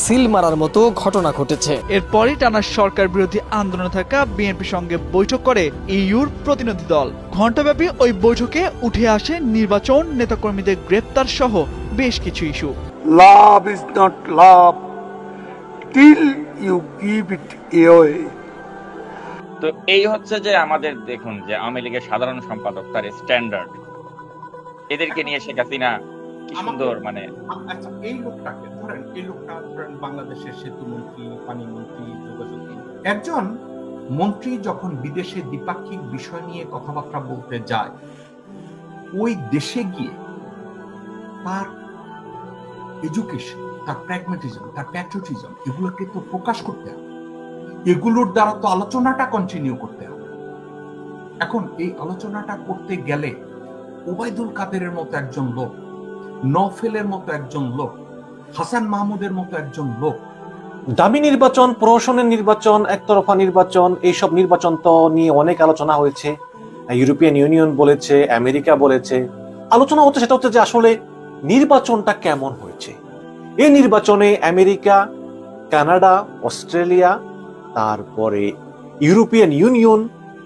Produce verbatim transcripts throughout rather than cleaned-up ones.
Seal মারার মতো ঘটনা ঘটেছে। এরপরই টানা সরকার বিরোধী আন্দোলনে থাকা বিএনপির সঙ্গে বৈঠক করে ইইউর প্রতিনিধি দল। ঘণ্টাব্যাপী ওই বৈঠকে উঠে আসে নির্বাচন, নেতাকর্মীদের গ্রেপ্তার সহ বেশ কিছু issue. Love is not love till you give it away. তো এই হচ্ছে যে আমাদের দেখুন যে আওয়ামী লীগের সাধারণ সম্পাদক তার স্ট্যান্ডার্ড, এদেরকে নিয়ে শেখ হাসিনা কি সুন্দর মানে আচ্ছা এই লোকটাকে ধরেন, এই লোকটা ধরেন বাংলাদেশের সেতু মন্ত্রী, পানি মন্ত্রী, যোগাযোগ একজন মন্ত্রী যখন বিদেশে দ্বিপাক্ষিক বিষয় নিয়ে কথাবার্তা বলতে যায়, ওই দেশে গিয়ে তার এডুকেশন, তার প্র্যাগম্যাটিজম, তার প্যাট্রিয়টিজম এগুলোকে তো প্রকাশ করতে হবে, এগুলোর দ্বারা তো আলোচনাটা কন্টিনিউ করতে হবে। এখন এই আলোচনাটা করতে গেলে ওবায়দুল কাদেরের মতো একজন লোক, নওফেলের মতো একজন লোক, হাসান মাহমুদের মতো একজন লোক, দামি নির্বাচন, প্রহসনের নির্বাচন, একতরফা নির্বাচন, এইসব নির্বাচন তো নিয়ে অনেক আলোচনা হয়েছে। ইউরোপিয়ান ইউনিয়ন বলেছে, আমেরিকা বলেছে। আলোচনা হচ্ছে সেটা হচ্ছে যে আসলে নির্বাচনটা কেমন হয়েছে। এই নির্বাচনে আমেরিকা, কানাডা, অস্ট্রেলিয়া, তারপরে ইউরোপিয়ান ইউনিয়ন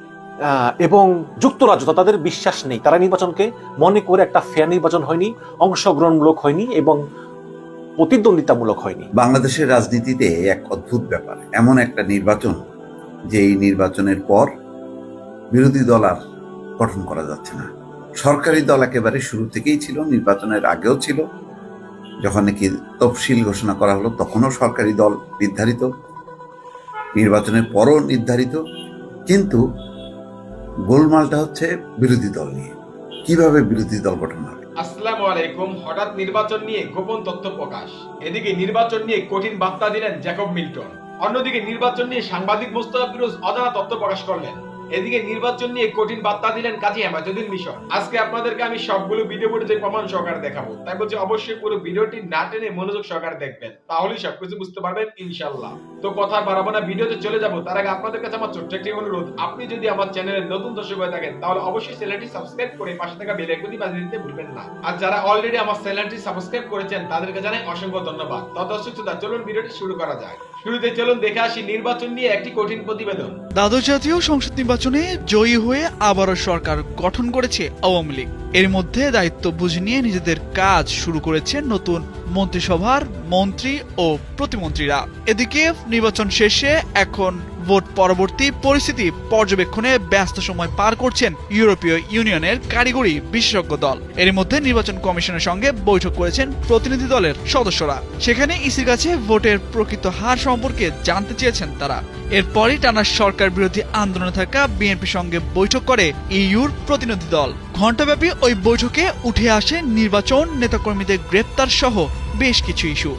এবং যুক্তরাজ্য তাদের বিশ্বাস নেই। তারা নির্বাচনকে মনে করে একটা ফেয়ার নির্বাচন হয়নি, অংশগ্রহণমূলক হয়নি এবং প্রতিদ্বন্দ্বিতামূলক হয়নি। বাংলাদেশের রাজনীতিতে এক অদ্ভুত ব্যাপার, এমন একটা নির্বাচন যে এই নির্বাচনের পর বিরোধী দল আর গঠন করা যাচ্ছে না। সরকারি দল একেবারে শুরু থেকেই ছিল, নির্বাচনের আগেও ছিল। যখন নাকি তফসিল ঘোষণা করা হলো তখনও সরকারি দল নির্ধারিত, নির্বাচনের পরও নির্ধারিত, কিন্তু গোলমালটা হচ্ছে বিরোধী দল নিয়ে। কিভাবে বিরোধী দল গঠন হবে? আসসালামু আলাইকুম। হঠাৎ নির্বাচন নিয়ে গোপন তথ্য প্রকাশ। এদিকে নির্বাচন নিয়ে কঠিন বার্তা দিলেন জ্যাকব মিল্টন, অন্যদিকে নির্বাচন নিয়ে সাংবাদিক মোস্তফা ফিরোজ অজানা তথ্য প্রকাশ করলেন। এদিকে নির্বাচন নিয়ে কঠিন বার্তা দিলেন কাজী হেমায়েতুদ্দিন মিশন। আজকে আপনাদেরকে আমি সবগুলো ভিডিও ফুটেজে প্রমাণ সহকারে দেখাবো, তাই বলছি অবশ্যই পুরো ভিডিওটি না টেনে মনোযোগ সহকারে দেখবেন, তাহলেই সবকিছু বুঝতে পারবেন ইনশাআল্লাহ। তো কথা বাড়াবো না, ভিডিওতে চলে যাবো। তার আগে আপনাদের কাছে আমার ছোট্ট একটি অনুরোধ, আপনি যদি আমার চ্যানেলের নতুন দর্শক হয়ে থাকেন তাহলে অবশ্যই চ্যানেলটি সাবস্ক্রাইব করে পাশে থাকা বেল আইকনটি বাজিয়ে দিতে ভুলবেন না। আর যারা অলরেডি আমার চ্যানেলটি সাবস্ক্রাইব করেছেন তাদেরকে জানাই অসংখ্য ধন্যবাদ। তো দর্শক শ্রোতা, চলুন ভিডিওটি শুরু করা যাক। শুরুতে চলুন দেখে আসি নির্বাচন নিয়ে একটি কঠিন প্রতিবেদন। দ্বাদশ জাতীয় সংসদ নির্বাচনে জয়ী হয়ে আবারও সরকার গঠন করেছে আওয়ামী লীগ। এর মধ্যে দায়িত্ব বুঝে নিয়ে নিজেদের কাজ শুরু করেছে নতুন মন্ত্রিসভার মন্ত্রী ও প্রতিমন্ত্রীরা। এদিকে নির্বাচন শেষে এখন ভোট পরবর্তী পরিস্থিতি পর্যবেক্ষণে ব্যস্ত সময় পার করছেন ইউরোপীয় ইউনিয়নের কারিগরি বিশেষজ্ঞ দল। এর মধ্যে নির্বাচন কমিশনের সঙ্গে বৈঠক করেছেন প্রতিনিধি দলের সদস্যরা। সেখানে ইসির কাছে ভোটের প্রকৃত হার সম্পর্কে জানতে চেয়েছেন তারা। এরপরই টানা সরকার বিরোধী আন্দোলনে থাকা বিএনপির সঙ্গে বৈঠক করে ইইউর প্রতিনিধি দল। ঘণ্টাব্যাপী ওই বৈঠকে উঠে আসে নির্বাচন, নেতাকর্মীদের গ্রেপ্তার সহ বেশ কিছু ইস্যু।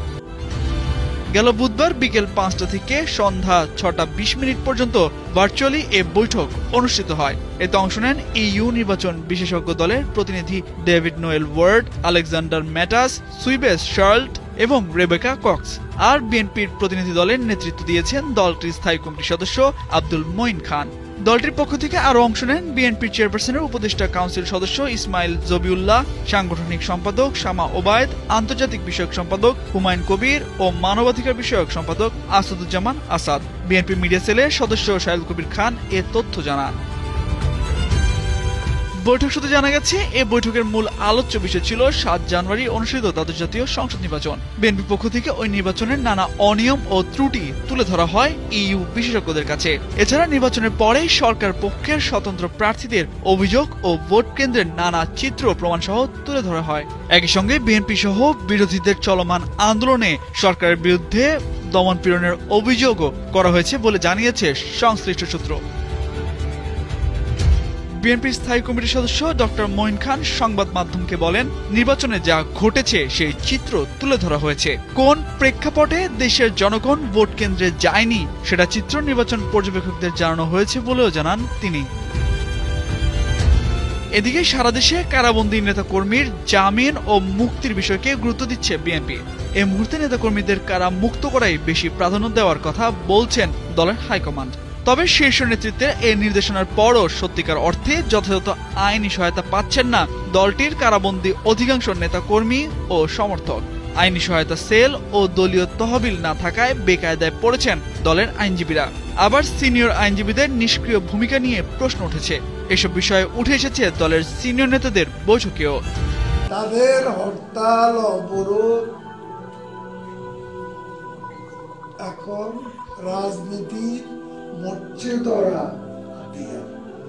গেল বুধবার বিকেল পাঁচটা থেকে সন্ধ্যা ছটা বিশ মিনিট পর্যন্ত ভার্চুয়ালি এ বৈঠক অনুষ্ঠিত হয়। এতে অংশ নেন ইইউ নির্বাচন বিশেষজ্ঞ দলের প্রতিনিধি David Noel Ward, Alexander Matas, সুইবেস শার্লট এবং রেবেকা কক্স। আর বিএনপির প্রতিনিধি দলের নেতৃত্ব দিয়েছেন দলটির স্থায়ী কমিটির সদস্য আব্দুল মঈন খান। দলটির পক্ষ থেকে আরো অংশ নেন বিএনপির চেয়ারপারসনের উপদেষ্টা কাউন্সিল সদস্য ইসমাইল জবিউল্লাহ, সাংগঠনিক সম্পাদক শামা ওবায়দ, আন্তর্জাতিক বিষয়ক সম্পাদক হুমায়ুন কবির ও মানবাধিকার বিষয়ক সম্পাদক আসাদুজ্জামান আসাদ। বিএনপি মিডিয়া সেলের সদস্য শাহিদ কবির খান এ তথ্য জানান। বৈঠক সূত্রে জানা গেছে, এ বৈঠকের মূল আলোচ্য বিষয় ছিল সাত জানুয়ারি অনুষ্ঠিত দ্বাদশ জাতীয় সংসদ নির্বাচন। বিএনপি পক্ষ থেকে ওই নির্বাচনের নানা অনিয়ম ও ত্রুটি তুলে ধরা হয় ইইউ বিশেষজ্ঞদের কাছে। এছাড়া নির্বাচনের পরে সরকার পক্ষের স্বতন্ত্র প্রার্থীদের অভিযোগ ও ভোট কেন্দ্রের নানা চিত্র প্রমাণ সহ তুলে ধরা হয়। একই সঙ্গে বিএনপি সহ বিরোধীদের চলমান আন্দোলনে সরকারের বিরুদ্ধে দমন পীড়নের অভিযোগও করা হয়েছে বলে জানিয়েছে সংশ্লিষ্ট সূত্র। বিএনপির স্থায়ী কমিটির সদস্য ডক্টর মঈন খান সংবাদ মাধ্যমকে বলেন, নির্বাচনে যা ঘটেছে সেই চিত্র তুলে ধরা হয়েছে। কোন প্রেক্ষাপটে দেশের জনগণ ভোট কেন্দ্রে যায়নি সেটা চিত্র নির্বাচন পর্যবেক্ষকদের জানানো হয়েছে বলেও জানান তিনি। এদিকে সারা দেশে কারাবন্দী নেতাকর্মীর জামিন ও মুক্তির বিষয়কে গুরুত্ব দিচ্ছে বিএনপি। এই মুহূর্তে নেতাকর্মীদের কারা মুক্ত করাই বেশি প্রাধান্য দেওয়ার কথা বলছেন দলের হাইকমান্ড। তবে শীর্ষ নেতৃত্বের এই নির্দেশনার পরও সত্যিকার অর্থে যথাযথ আইনি সহায়তা পাচ্ছেন না দলটির কারাবন্দী অধিকাংশ নেতাকর্মী ও সমর্থক। আইনি সহায়তা সেল ও দলীয় তহবিল না থাকায় বেকায়দায় পড়েছেন দলের আইনজীবীরা। আবার সিনিয়র আইনজীবীদের নিষ্ক্রিয় ভূমিকা নিয়ে প্রশ্ন উঠেছে। এসব বিষয়ে উঠে এসেছে দলের সিনিয়র নেতাদের বৈঠকেও। তাদের হরতাল অবরোধ এখন রাজনীতি মরচে ধরা হাতিয়ার।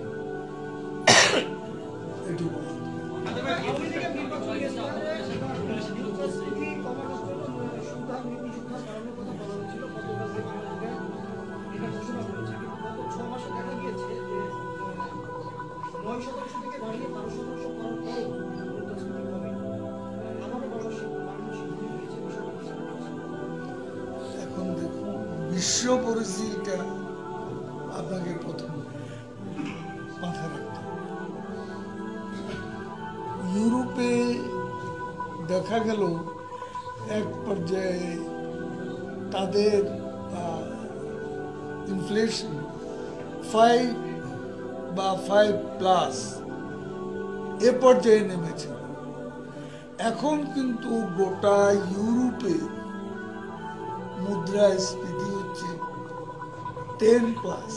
এখন দেখুন বিশ্ব পরিস্থিতিটা আপনাকে প্রথম মাথায় রাখতে হবে। ইউরোপে দেখা গেল এক পর্যায়ে তাদের ইনফ্লেশন ফাইভ বা ফাইভ প্লাস এ পর্যায়ে নেমেছে। এখন কিন্তু গোটা ইউরোপে মুদ্রাস্ফীতি হচ্ছে টেন প্লাস,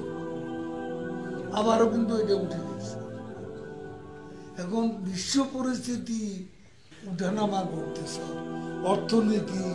আবারও কিন্তু এটা উঠে গেছে। এখন বিশ্ব পরিস্থিতি উঠানামা করতেছে। অর্থনীতি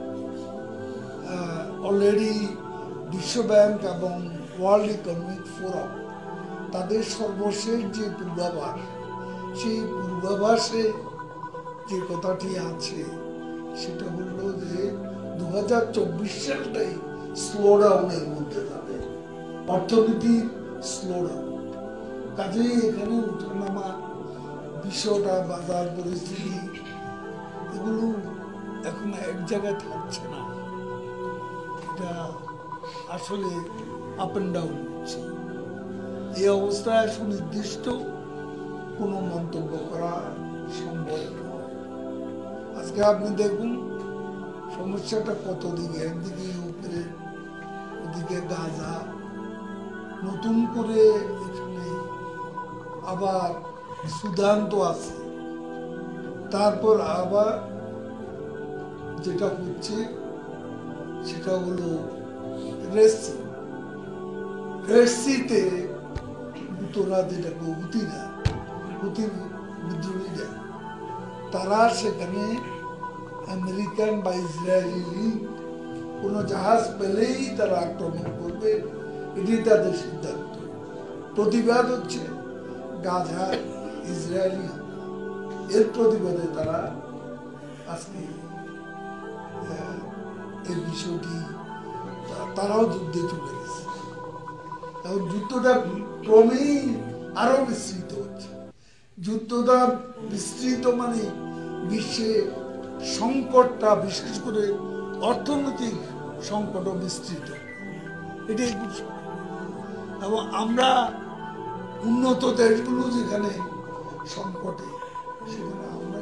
অলরেডি বিশ্বব্যাংক এবং ওয়ার্ল্ড ইকোনমিক ফোরাম তাদের সর্বশেষ যে পূর্বাভাস, সেই পূর্বাভাসে যে কথাটি আছে সেটা হলো যে দু হাজার চব্বিশ সালটাই স্লো ডাউনের মধ্যে যাবে, অর্থনীতি স্লো ডাউন। কাজেই এখানে উঠানামা বিষয়টা, বাজার পরিস্থিতি এগুলো এখন এক জায়গায় থাকছে না, এটা আসলে আপ অ্যান্ড ডাউন হচ্ছে। এই অবস্থায় সুনির্দিষ্ট কোনো মন্তব্য করা সম্ভব নয়। আজকে আপনি দেখুন সমস্যাটা কত দিকে, একদিকে উপরে, ওদিকে গাজা, নতুন করে এখানে আবার সুদান তো আছে, তারপর আবার যেটা হচ্ছে সেটা হলো রেসি রেসিতে তোরা যেটাকে হুতিরা হুতি বিদ্রোহীরা, তারা সেখানে আমেরিকান বা ইসরায়েলি কোনো জাহাজ পেলেই তারা আক্রমণ করবে, এটি তাদের সিদ্ধান্ত। প্রতিবাদ হচ্ছে গাজা ইসরায়েলি, এর প্রতিবাদে তারা আজকে এই বিষয়টি তারাও যুদ্ধে চলে গেছে। এখন যুদ্ধটা ক্রমেই আরো বিস্তৃত হচ্ছে। যুদ্ধটা বিস্তৃত মানে বিশ্বে সংকটটা, বিশেষ করে অর্থনৈতিক সংকট বিস্তৃত, এটাই বিষয়। এবং আমরা উন্নত দেশগুলো যেখানে সংকটে, সেখানে আমরা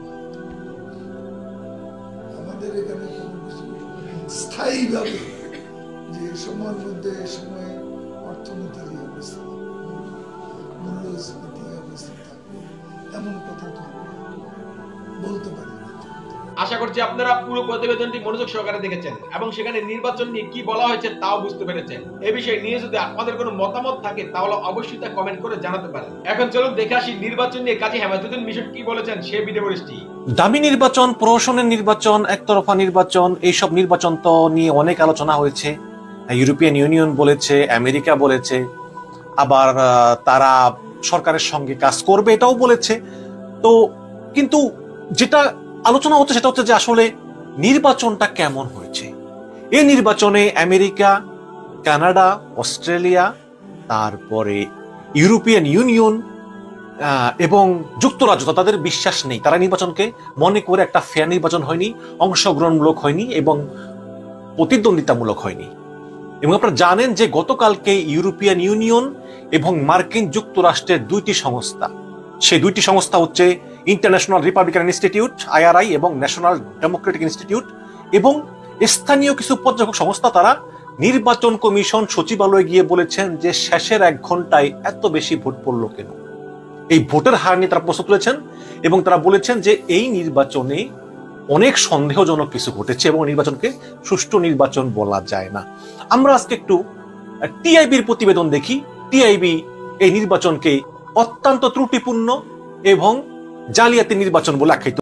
আমাদের এখানে কোনো কিছু স্থায়ীভাবে যে সময়ের মধ্যে সময়ে অর্থনীতির অবস্থা, মূল্যস্ফীতি অবস্থা থাকবে এমন কথা তো বলতে পারি। আশা করছি আপনারা পুরো প্রতিবেদনটি মনোযোগ সহকারে দেখেছেন এবং সেখানে নির্বাচন নিয়ে কি বলা হয়েছে তাও বুঝতে পেরেছেন। এই বিষয়ে নিয়ে যদি আপনাদের কোনো মতামত থাকে তাহলে অবশ্যই তা কমেন্ট করে জানাতে পারেন। এখন চলুন দেখে আসি নির্বাচন নিয়ে কাজী হেমায়েতুদ্দিন মিশন কি বলেছেন সেই ভিডিও বৃষ্টি। দামি নির্বাচন, প্রহসনের নির্বাচন, একতরফা নির্বাচন, এইসব নির্বাচন তো নিয়ে অনেক আলোচনা হয়েছে। ইউরোপিয়ান ইউনিয়ন বলেছে, আমেরিকা বলেছে, আবার তারা সরকারের সঙ্গে কাজ করবে এটাও বলেছে। তো কিন্তু যেটা আলোচনা হচ্ছে সেটা হচ্ছে যে আসলে নির্বাচনটা কেমন হয়েছে। এই নির্বাচনে আমেরিকা, কানাডা, অস্ট্রেলিয়া, তারপরে ইউরোপিয়ান ইউনিয়ন এবং যুক্তরাজ্য তাদের বিশ্বাস নেই, তারা নির্বাচনকে মনে করে একটা ফেয়ার নির্বাচন হয়নি, অংশগ্রহণমূলক হয়নি এবং প্রতিদ্বন্দ্বিতামূলক হয়নি। এবং আপনারা জানেন যে গতকালকে ইউরোপিয়ান ইউনিয়ন এবং মার্কিন যুক্তরাষ্ট্রের দুইটি সংস্থা, সেই দুইটি সংস্থা হচ্ছে ইন্টারন্যাশনাল রিপাবলিকান ইনস্টিটিউট আইআরআই এবং ন্যাশনাল ডেমোক্রেটিক ইনস্টিটিউট এবং স্থানীয় কিছু পর্যবেক্ষক সংস্থা, তারা নির্বাচন কমিশন সচিবালয়ে গিয়ে বলেছেন যে শেষের এক ঘন্টায় এত বেশি ভোট পড়লো কেন। এই ভোটের হার নিয়ে তারা প্রশ্ন তুলেছেন এবং তারা বলেছেন যে এই নির্বাচনে অনেক সন্দেহজনক কিছু ঘটেছে এবং নির্বাচনকে সুষ্ঠু নির্বাচন বলা যায় না। আমরা আজকে একটু টিআইবির প্রতিবেদন দেখি। টিআইবি এই নির্বাচনকে অত্যন্ত ত্রুটিপূর্ণ এবং জালিয়াতি নির্বাচন বলে আখ্যায়িত